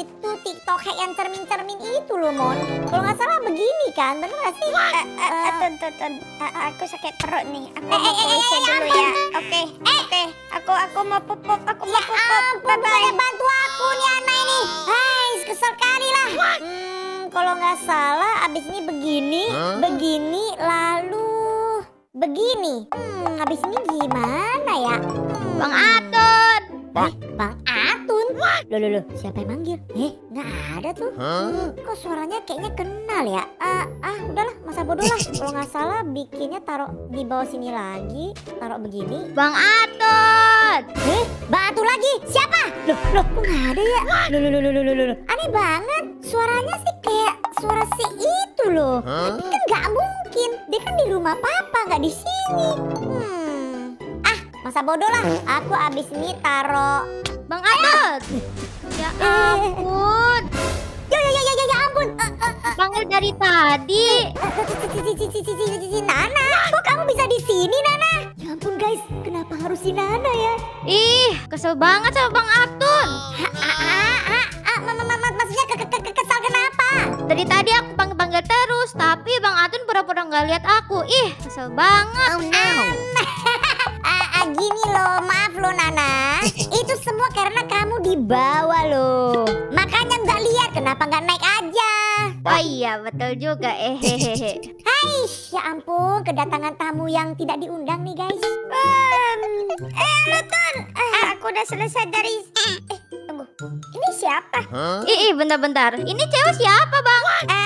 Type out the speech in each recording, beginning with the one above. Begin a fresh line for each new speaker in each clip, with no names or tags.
itu TikTok yang cermin-cermin itu loh, Mon. Kalau nggak salah begini kan, bener nggak sih?
Tun. Aku sakit perut nih. Aku mau WC dulu ya. Oke. Aku mau pup. Aku mau pup.
Bye-bye. Bantu aku nih anak ini. Hai, kesel kali lah. Kalau nggak salah abis ini begini, lalu begini. Abis ini gimana ya?
Bang Atun.
Bang Atun? Loh, siapa yang manggil? Nggak ada tuh. Kok suaranya kayaknya kenal ya? Udahlah, masa bodoh lah. Kalau nggak salah bikinnya taruh di bawah sini lagi, taruh begini.
Bang Atun.
Bang Atun lagi? Siapa? Loh, kok nggak ada ya? Loh. Aneh banget. Suaranya sih kayak suara si itu loh. Tapi kan nggak mungkin. Dia kan di rumah papa, nggak di sini. Masa bodoh lah. Aku abis ini taruh.
Bang Atun. Ya ampun.
Ya ampun.
Panggil dari tadi.
Nana, kok kamu bisa di sini, Nana? Ya ampun guys, kenapa harus si Nana ya?
Ih, kesel banget sama Bang Atun.
Maksudnya kesal kenapa?
Dari tadi aku panggil terus, tapi Bang Atun pura-pura nggak lihat aku. Ih, kesel banget.
Oh no. Gini loh, maaf loh Nana. Itu semua karena kamu di bawah loh. Makanya nggak lihat, kenapa nggak naik aja?
Oh iya, betul juga.
Hai, ya ampun, kedatangan tamu yang tidak diundang nih guys.
Halo Tun. Aku udah selesai dari. Tunggu. Ini siapa? Bentar. Ini cewek siapa, Bang?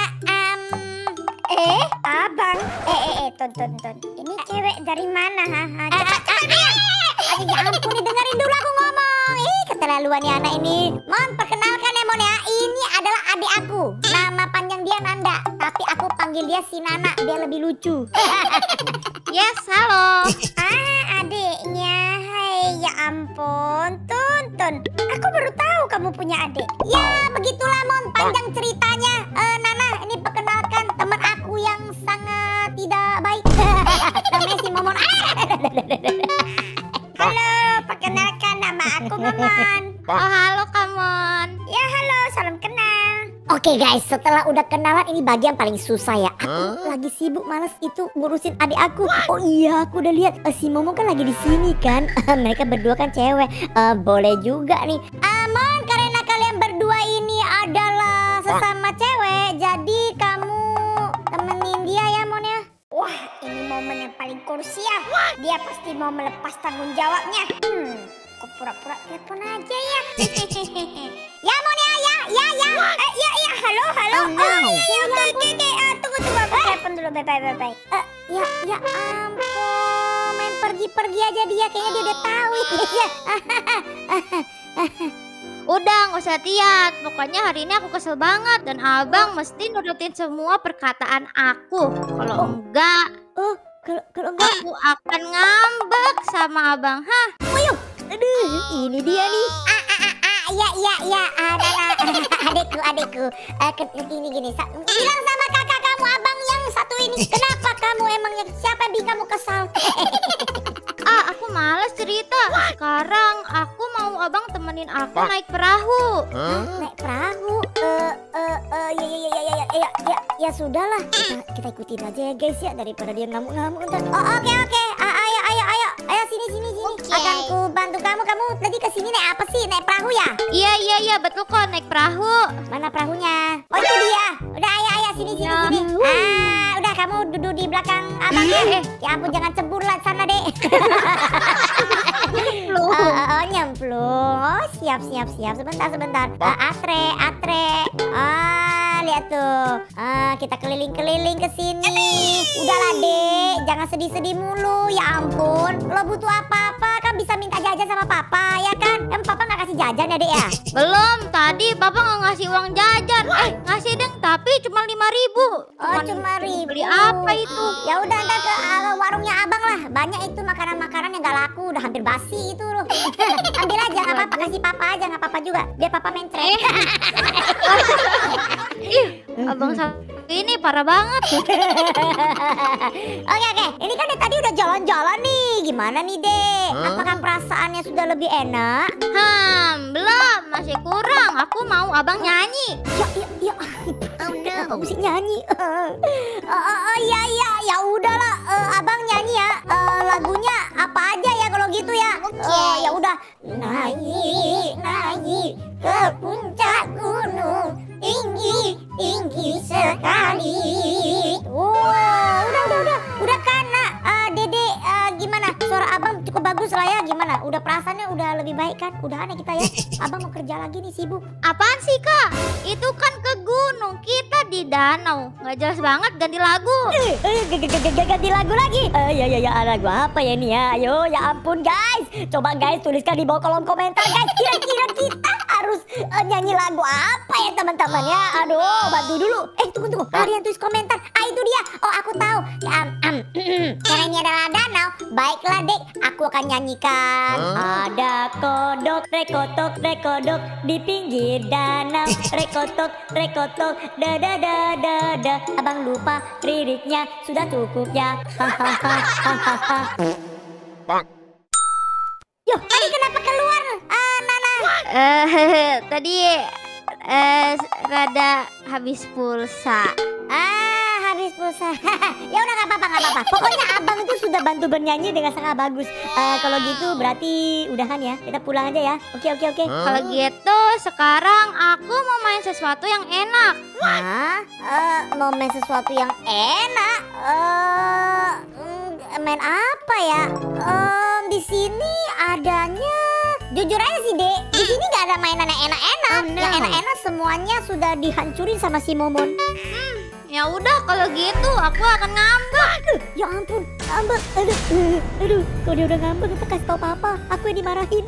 Abang. Tun. Ini cewek dari mana? Cepat lihat.
Ya ampun, dengerin dulu aku ngomong. Keterlaluan ya anak ini. Mon, perkenalkan ya Mon ya. Ini adalah adik aku. Nama panjang dia Nanda, tapi aku panggil dia si Nana biar lebih lucu.
Yes, halo.
Adiknya.
Hai, ya ampun, Tun. Aku baru tahu kamu punya adik.
Ya, begitulah Mon, panjang ceritanya. Nana, ini perkenalkan teman aku yang sangat tidak baik. Namanya si Momon.
Halo, perkenalkan nama aku Momon. Oh, halo Kamon. Ya, halo, salam kenal.
Oke guys, setelah udah kenalan ini bagian paling susah ya. Aku lagi sibuk males itu ngurusin adik aku. Oh iya, aku udah lihat si Momo kan lagi di sini kan. Mereka berdua kan cewek. Boleh juga nih. Mon, karena kalian berdua ini adalah sesama cewek, jadi kamu temenin dia ya Mon ya.
Wah, ini momen yang paling krusial. Dia pasti mau melepas tanggung jawabnya. Aku pura-pura telepon aja ya.
Ya Mon ya.
Ya, halo. Oke. Tunggu, aku telepon dulu. Bye.
Ya ampun, main pergi aja dia, kayaknya dia udah tahu ya.
Udah, nggak usah lihat. Pokoknya hari ini aku kesel banget dan abang mesti nurutin semua perkataan aku. Kalau enggak,
Kalau enggak,
aku akan ngambek sama abang.
aduh, ini dia nih. Ya, adikku. Gini. Bilang sama kakak kamu, abang yang satu ini. Kenapa kamu emangnya, siapa yang bikin kamu kesal?
Aku males cerita. Sekarang aku mau abang temenin aku naik perahu.
Naik perahu? Ya sudahlah. Kita ikutin aja ya guys ya, daripada dia ngamuk-ngamuk ntar. Oke. Ayo sini.
Oke.
Akan ku bantu kamu. Kamu tadi kesini naik apa sih? Naik perahu ya?
Iya, betul kok, naik perahu.
Mana perahunya? Oh itu dia. Udah ayo sini. Udah kamu duduk di belakang abang ya. Ya ampun, jangan cebur lah sana dek. Nyemplung. Oh siap. Sebentar. Atre. Lihat tuh. Kita keliling ke sini. Udahlah dek, jangan sedih mulu. Ya ampun, lo butuh apa-apa kan bisa minta jajan sama papa ya kan? Papa nggak kasih jajan ya dek ya?
Belum, tadi papa nggak ngasih uang jajan. Ngasih deng, tapi cuma 5.000.
Oh cuma 1.000.
Beli apa itu?
Ya udah ntar ke warungnya abang lah. Banyak itu makanan yang nggak laku, udah hampir basi itu loh. Ambil aja nggak apa-apa, kasih papa aja nggak apa-apa juga. Biar papa mencret.
Abang satu ini parah banget.
Oke, ini kan tadi udah jalan-jalan nih. Gimana nih, Dek? Apakah perasaannya sudah lebih enak?
Belum, masih kurang. Aku mau abang nyanyi.
Ya. Kenapa mesti nyanyi? Ya udahlah. Abang nyanyi ya. Lagunya apa aja ya kalau gitu ya? Ya udah. Naik ke puncak gunung tinggi sekali. Udah kan, Dede, gimana? Suara abang cukup bagus lah ya. Gimana? Udah perasaannya udah lebih baik kan? Udah aneh kita ya. Abang mau kerja lagi nih, sibuk.
Apaan sih, Kak? Itu kan ke gunung, kita di danau. Nggak jelas banget, ganti lagu.
Ganti lagu lagi. Ya lagu apa ya ini ya? Ayo, ya ampun guys. Coba guys tuliskan di bawah kolom komentar guys. Kira-kira kita harus nyanyi lagu apa ya teman-teman ya? Aduh, bantu dulu. Tunggu. Ada yang tulis komentar. Itu dia. Oh, aku tahu. Karena ini adalah danau. Baiklah, Dek. Aku akan nyanyikan. Ada kodok, rekotok di pinggir danau. Rekotok, da. Abang lupa liriknya, sudah cukup ya. Yo, tadi kenapa keluar, Nana?
Tadi rada habis pulsa.
Habis pulsa. Ya udah nggak apa-apa. Pokoknya abang itu sudah bantu bernyanyi dengan sangat bagus. Kalau gitu berarti udahan ya. Kita pulang aja ya. Oke.
Kalau gitu sekarang aku mau main sesuatu yang enak.
Mau main sesuatu yang enak? Main apa ya? Di sini adanya. Jujur aja sih, Dek. Di sini nggak ada mainan yang enak-enak. Yang enak-enak semuanya sudah dihancurin sama si Momon.
Ya udah kalau gitu aku akan ngambek.
Ya ampun, ngambek. Aduh, kalau dia udah ngambek kita kasih tau papa. Aku yang dimarahin.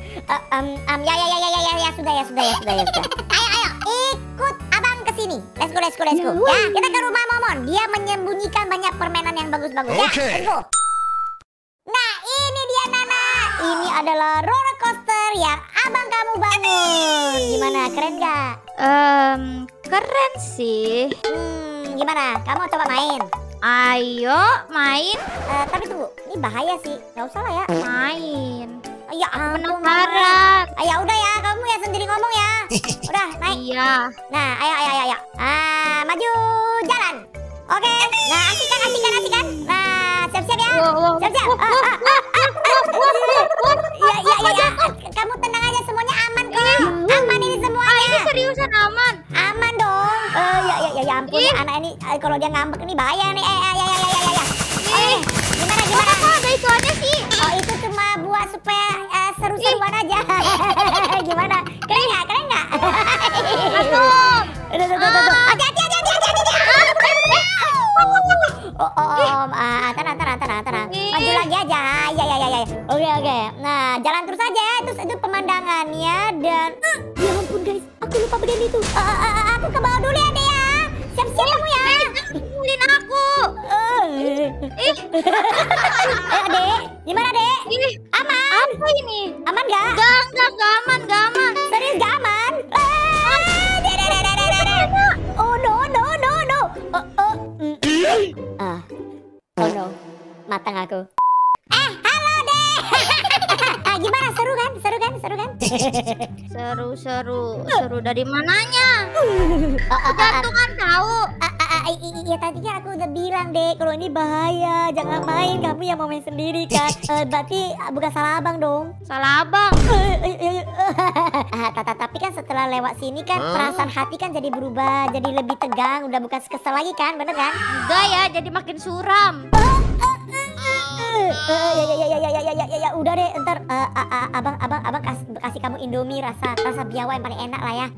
Ya sudah. Ayo, ikut abang ke sini. Let's go. Ya, kita ke rumah Momon. Dia menyembunyikan banyak permainan yang bagus-bagus. Ya, let's go. Nah, ini dia Nana. Ini adalah roller coaster yang abang kamu bangun. Gimana, keren gak?
Keren sih.
Gimana? Kamu coba main?
Ayo main.
Tapi tunggu, ini bahaya sih. Gak usah lah ya.
Main.
Ya ampun.
Penasaran.
Ya udah ya, kamu ya sendiri ngomong ya. Udah, naik.
Iya.
Nah, ayo. Maju, jalan. Oke. Nah, asikan. Nah, siap-siap ya. Siap-siap. Ya. Kamu tenang aja, semuanya aman kok. Aman ini semuanya.
Ini seriusan aman.
Aman dong. Ya ampun, anak ini kalau dia ngambek ini bahaya nih. Ya. Gimana?
Kok ada ituannya sih?
Oh, itu cuma buat supaya seru-seruan aja. Gimana? Keren nggak?
Aduh.
Hati-hati. Tenang. Maju lagi aja. Ya. Oke. Nah, jalan terus aja ya. Terus itu pemandangannya dan ya ampun guys, aku lupa bagian itu. Aku ke bawah dulu ya, Dek ya. Siap-siap kamu ya.
Pulin aku.
Dek. Gimana, Dek? Aman?
Apa ini?
Aman gak?
Gak aman.
Serius gak aman? Oh no. Oh no, matang aku. Halo Dek. Gimana, seru kan?
Seru dari mananya? Jantungan tahu.
Iya tadi kan aku udah bilang Dek, kalau ini bahaya, jangan main. Kamu yang mau main sendiri kan? Berarti bukan salah abang dong.
Salah abang.
Tapi kan setelah lewat sini kan perasaan hati kan jadi berubah, jadi lebih tegang, udah bukan kesel lagi kan, bener kan?
Enggak ya, jadi makin suram.
Ya udah deh, ntar abang kasih kamu Indomie rasa biawak yang paling enak lah ya.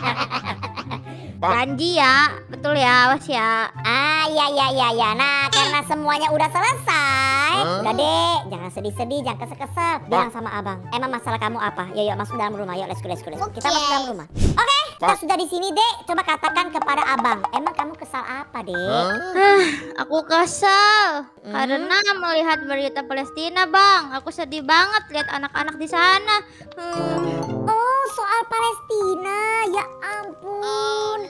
Janji ya, betul ya, awas ya.
Ya. Nah, karena semuanya udah selesai, udah Dek, jangan sedih-sedih, jangan kesel-kesel. Bilang sama abang, emang masalah kamu apa? Yuk masuk dalam rumah, yuk let's go. Kita masuk dalam rumah. Oke, kita sudah di sini Dek. Coba katakan kepada abang, emang kamu kesal apa Dek?
Aku kesal karena melihat berita Palestina, Bang. Aku sedih banget lihat anak-anak di sana.
Oh, soal Palestina, ya ampun.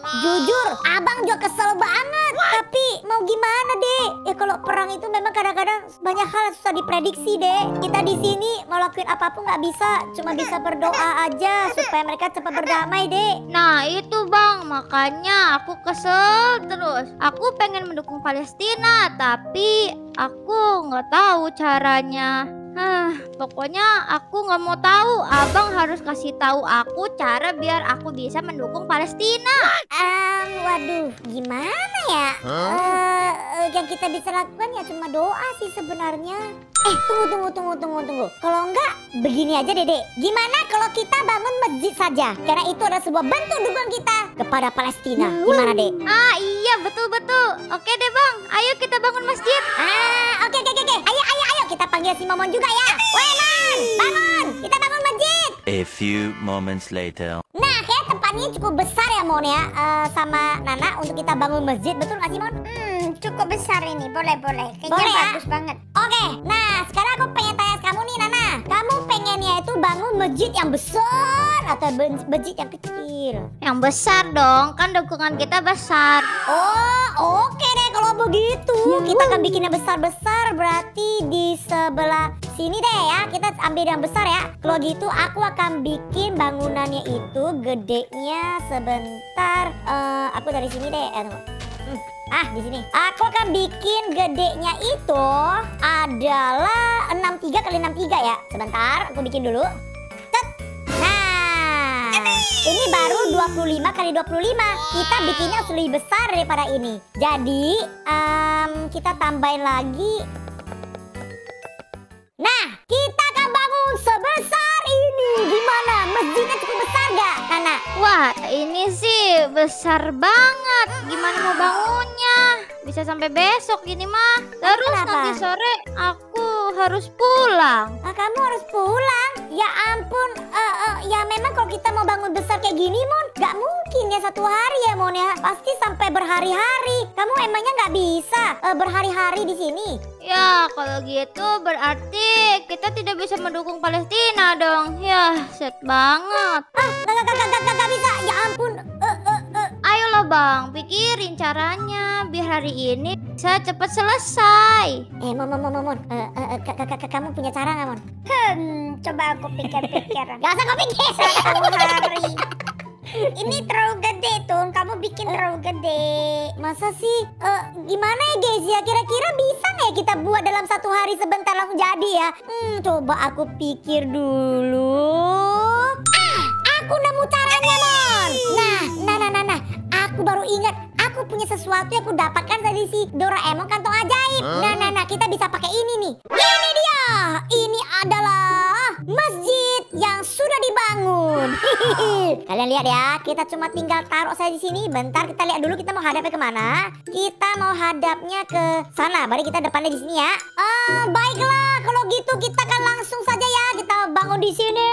Jujur, abang juga kesel banget. Tapi mau gimana, Dek? Ya kalau perang itu memang kadang-kadang banyak hal yang susah diprediksi, Dek. Kita di sini mau lakuin apapun nggak bisa, cuma bisa berdoa aja supaya mereka cepat berdamai, Dek.
Nah itu bang, makanya aku kesel terus. Aku pengen mendukung Palestina, tapi aku nggak tahu caranya. Pokoknya aku nggak mau tahu. Abang harus kasih tahu aku cara biar aku bisa mendukung Palestina.
Waduh, gimana ya? Yang kita bisa lakukan ya cuma doa sih sebenarnya. Tunggu. Kalau enggak, begini aja Dede. Gimana kalau kita bangun masjid saja? Karena itu adalah sebuah bentuk dukungan kita kepada Palestina. Gimana, Dek?
Iya betul. Oke deh bang, ayo kita bangun masjid.
Oke. Ayo. Kita panggil si Momon juga ya. Woi, Man, bangun. Kita bangun masjid.
A few moments later.
Nah, kayak tempatnya cukup besar ya, Mon ya. Sama Nana untuk kita bangun masjid. Betul nggak sih, Mon?
Cukup besar ini, boleh. Kayaknya
Boleh, ya?
bagus banget.
Oke, nah sekarang aku pengen tanya kamu nih, Nana. Kamu pengennya itu bangun masjid yang besar atau masjid yang kecil?
Yang besar dong, kan dukungan kita besar.
Oh, oke deh kalau begitu. Kita akan bikin yang besar-besar, berarti di sebelah sini deh ya. Kita ambil yang besar ya. Kalau gitu aku akan bikin bangunannya itu gedenya sebentar. Aku dari sini deh. Di sini. Aku akan bikin gedenya itu adalah 63 kali 63 ya. Sebentar, aku bikin dulu. Set. Nah, ini baru 25 kali 25. Kita bikinnya lebih besar daripada ini. Jadi, kita tambahin lagi. Nah, kita akan bangun sebesar ini. Gimana? Masjidnya cukup besar gak, Nana?
Wah, ini sih besar banget. Gimana mau bangunnya? Bisa sampai besok ini mah. Terus
Kenapa?
nanti sore aku harus pulang.
Kamu harus pulang? Ya ampun. Ya memang kalau kita mau bangun besar kayak gini, Mon, gak mungkin ya satu hari ya, Mon ya. Pasti sampai berhari-hari. Kamu emangnya gak bisa berhari-hari di sini?
Ya, kalau gitu berarti kita tidak bisa mendukung Palestina dong. Ya, set banget.
Gak bisa. Ya ampun.
Ayolah bang, pikirin caranya biar hari ini bisa cepat selesai.
Mon. Kamu punya cara gak, Mon?
Coba aku pikir-pikir.
Gak usah kau pikir.
Satu hari. Ini terlalu gede tuh, kamu bikin terlalu gede.
Masa sih? Gimana ya guys ya? Kira-kira bisa nggak ya kita buat dalam satu hari sebentar langsung jadi ya? Coba aku pikir dulu. Aku nemu caranya, Mon. Nah. Aku baru ingat. Aku punya sesuatu yang aku dapatkan dari si Doraemon kantong ajaib. Nah. Kita bisa pakai ini nih. Ini dia. Ini adalah masjid yang sudah dibangun. Kalian lihat ya, kita cuma tinggal taruh saja di sini. Bentar, kita lihat dulu kita mau hadapnya kemana. Kita mau hadapnya ke sana. Baru kita depannya di sini ya. Baiklah, kalau gitu kita kan langsung saja ya. Kita bangun di sini.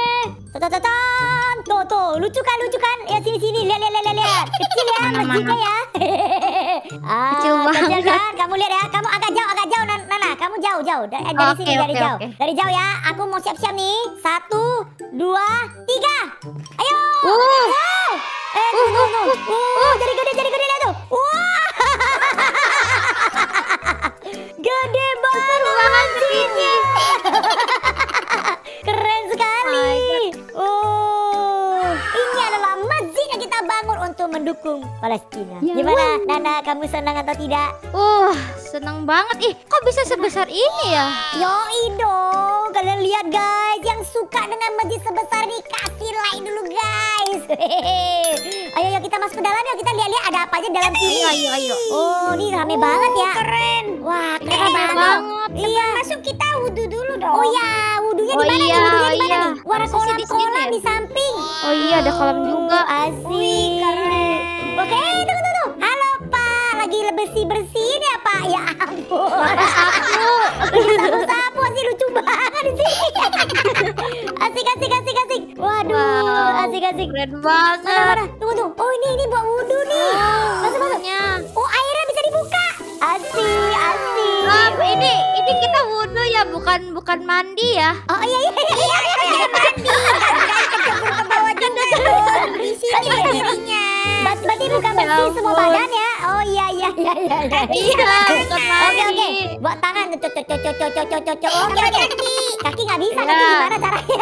Tuh, lucu kan? Ya sini, lihat. Kecil ya masjidnya ya.
Kecil banget.
Kan? Kamu lihat ya, kamu agak jauh, Nana. Kamu jauh. Dari sini, dari jauh.
Oke.
Dari jauh ya. Aku mau siap-siap nih. 1, 2, 3. Ayo. Tunggu. Jadi gede lihat tuh. Wah. Gede banget masjidnya. Keren sekali. Ini adalah masjid yang kita bangun untuk mendukung Palestina. Gimana, Nana? Kamu senang atau tidak?
Senang banget. Kok bisa sebesar ini ya?
Yoi dong. Kalian lihat guys, yang suka dengan masjid sebesar ini kasih like dulu guys. Ayo kita masuk ke dalam yuk. Kita lihat ada apa aja dalam sini.
Ayo.
Ini rame banget ya.
Keren.
Wah, keren banget.
Sebelum masuk kita wudhu dulu dong.
Oh iya, wudhunya di mana nih? Wudhunya di mana nih? Wah, ada
Masa sih di sini
kolam
ya?
di samping.
Oh iya, ada kolam juga.
Asik.
Keren.
Oke, tunggu. Halo Pak, lagi bersih-bersihin ya Pak? Ya ampun.
Ada sapu.
Sapu sih, lucu banget di sini. Asik. Waduh,
Wow.
asik.
Keren banget.
Mana? Tunggu. Oh ini buat wudhu nih. Masuk.
Wudhunya.
Oh, airnya bisa dibuka. Asik.
Ini kita wudhu ya, bukan mandi ya.
Oh iya.
Mandi. Jangan kecebur ke bawah juga dong. Di sini berdirinya.
berarti buka bersih semua badan ya? Oh iya.
Iya, bukan
Oke.
mandi.
Buat tangan. Oke. Kaki nggak bisa. Kaki gimana caranya?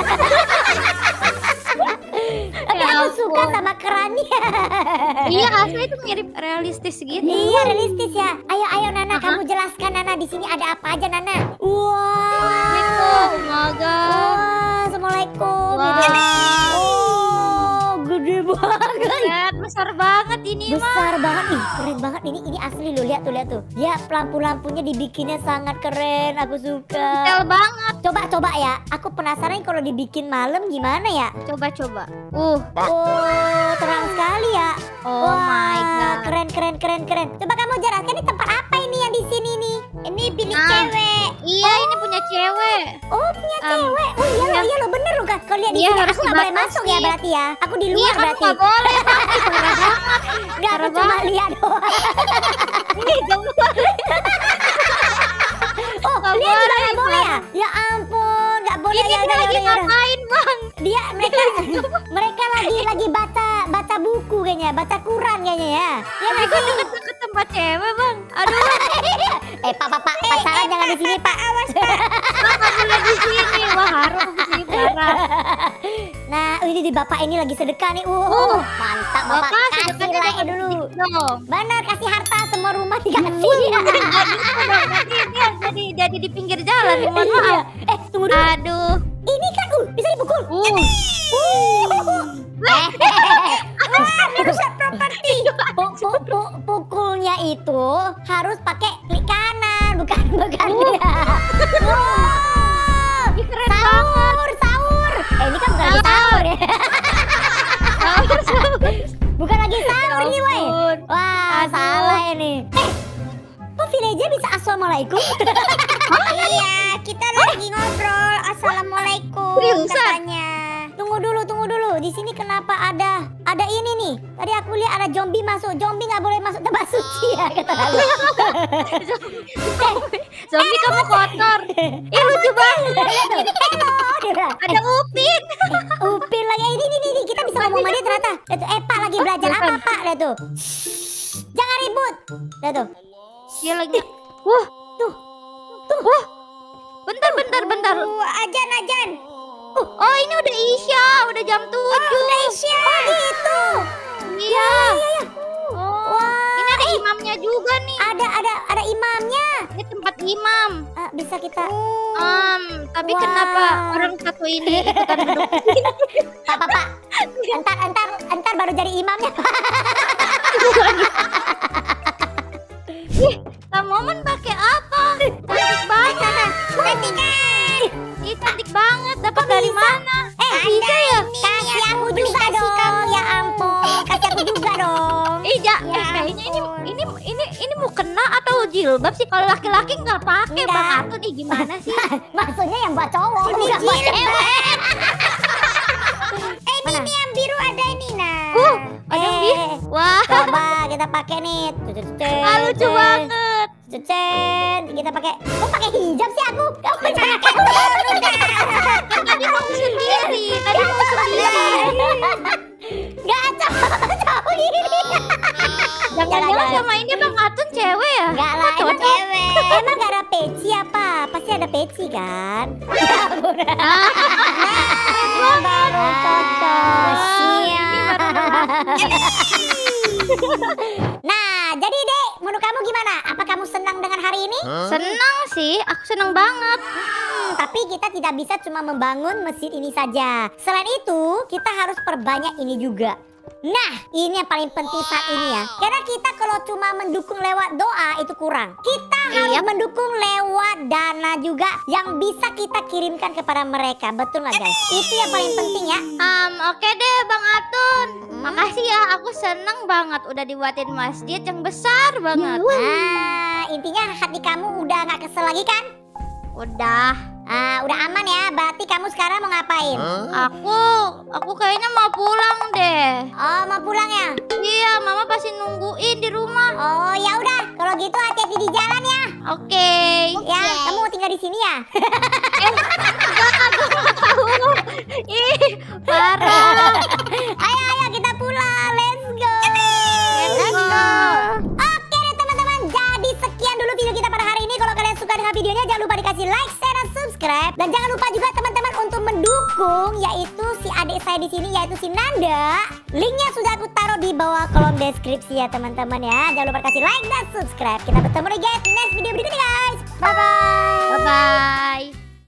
Tapi aku suka sama kerannya.
Iya, asli itu mirip realistis gitu.
Iya, realistis ya. Ayo Nana, kamu jelaskan Nana, di sini ada apa aja Nana?
Oh my god.
Wah, assalamualaikum.
Wow.
Oh, gede banget.
Lihat, besar banget ini mah.
Besar banget nih, keren banget ini asli lo, lihat tuh. Ya, lampu-lampunya dibikinnya sangat keren, aku suka.
Detail banget.
Coba ya, aku penasaran kalau dibikin malam gimana ya?
Coba.
Oh, terang sekali ya.
Oh my god.
Keren. Coba kamu jelaskan ini tempat apa ini yang di sini nih? Ini bilik cewek.
Iya, ini punya cewek.
Oh, punya cewek. Oh iya lo bener lo kan. Kalau lihat di
Iya,
sini
harus
aku nggak boleh
dibatasi.
masuk ya berarti ya. Aku di luar
Iya, kamu
berarti.
nggak boleh. Parah banget.
Nggak, aku cuma lihat doang.
Ini kamu boleh.
Oh,
Nggak
dia juga
boleh,
nggak boleh ya?
Bang.
Ya ampun, nggak boleh.
Ini
Ya
dia
udah.
lagi ngapain, Bang?
Mereka lagi baca buku kayaknya, baca Quran kayaknya ya. Ya nggak
Aku
sih?
deket-deket tempat cewek, Bang. Aduh,
Pak, pacaran jangan di sini Pak. Awas.
Bang, nggak boleh di sini. Wah, harum sih, parah.
Nah, ini di bapak ini lagi sedekah nih. Mantap bapak.
Bapak,
Kasih
sedekahnya
like
jangan
dulu.
sedikit dong.
Benar, kasih harta semua rumah dikasih.
Nanti dia jadi di pinggir jalan. Mohon maaf.
Tunggu dulu.
Aduh.
Ini kan bisa dipukul. Merusak properti. Pukulnya itu harus pakai klik kanan, bukan. Wow.
Ih, keren banget.
Sahur. Ini kan bukan lagi sahur ya. Bukan lagi sahur nih, woi.
ampun.
Wah,
Aduh.
salah ini. Kok villager bisa assalamualaikum? Iya, kita lagi ngobrol assalamualaikum
Seriusan?
katanya. Tunggu dulu. Di sini kenapa ada ini nih? Tadi aku lihat ada zombie masuk. Zombie nggak boleh masuk tempat suci ya kata aku.
Zombie kamu kotor. Ih, lucu banget.
Hello, dia bilang.
Ada Upin.
Upin lagi ini kita bisa ngomong sama dia ternyata. Lihat tuh, Pak lagi belajar apa Pak? Lihat tuh. Jangan ribut. Lihat tuh.
Dia lagi. Wah,
Tuh.
wah. Bentar.
Ajan.
Oh, ini udah Isya, udah jam 7.
Udah Isya. Oh gitu.
Iya.
Iya.
Oh,
Wah,
ini ada imamnya juga nih.
Ada imamnya.
Ini tempat imam.
Bisa kita.
Tapi
Wah.
kenapa orang satu ini ikutan duduk?
Pak. Entar baru jadi imamnya.
Kak Momen pakai apa? Cantik banget. Ih, cantik banget. Dapat dari mana? Bisa ya?
Kasih aku juga dong. Ya ampun, kasih aku juga dong.
Kayaknya ini mau kena atau jilbab sih? Kalau laki-laki nggak pakai,
Nggak.
Bang Atu nih gimana sih?
Maksudnya yang buat cowok, bukan buat cewek. Ini yang biru ada ini nah.
Ada bis. Wah,
Coba kita pakai nih.
lucu banget.
Kita pakai. Kok pakai hijab sih aku? Kamu jangan.
Tadi mau sendiri.
Gak cowok ini.
Jangan-jangan sama ini Bang Atun cewek ya?
Gak lah, emang
Cocok.
cewek. Emang gak ada peci apa? Pasti ada peci kan? Ya ampun. Baru cocok. Siap. Nah, jadi Dek, menurut kamu gimana? Apa kamu senang dengan hari ini?
Senang sih, aku senang banget.
Tapi kita tidak bisa cuma membangun mesin ini saja. Selain itu, kita harus perbanyak ini juga. Nah, ini yang paling penting saat ini ya. Karena kita kalau cuma mendukung lewat doa itu kurang. Kita harus mendukung lewat dana juga yang bisa kita kirimkan kepada mereka. Betul nggak guys? Itu yang paling penting ya.
Oke deh Bang Atun. Makasih ya, aku seneng banget udah dibuatin masjid yang besar banget.
Nah, intinya hati kamu udah nggak kesel lagi kan?
Udah.
Udah aman ya. Berarti kamu sekarang mau ngapain?
Aku kayaknya mau pulang deh.
Oh, mau pulang ya?
Iya, Mama pasti nungguin di rumah.
Oh, ya udah. Kalau gitu hati-hati di jalan ya.
Oke.
Ya, kamu mau tinggal di sini ya?
Ih, parah.
Ayo kita pulang. Let's go. sama videonya, jangan lupa dikasih like, share, dan subscribe. Dan jangan lupa juga teman-teman untuk mendukung yaitu si adik saya di sini yaitu si Nanda. Linknya sudah aku taruh di bawah kolom deskripsi ya teman-teman ya. Jangan lupa kasih like dan subscribe. Kita bertemu lagi guys next video berikutnya guys. Bye bye.
Bye bye.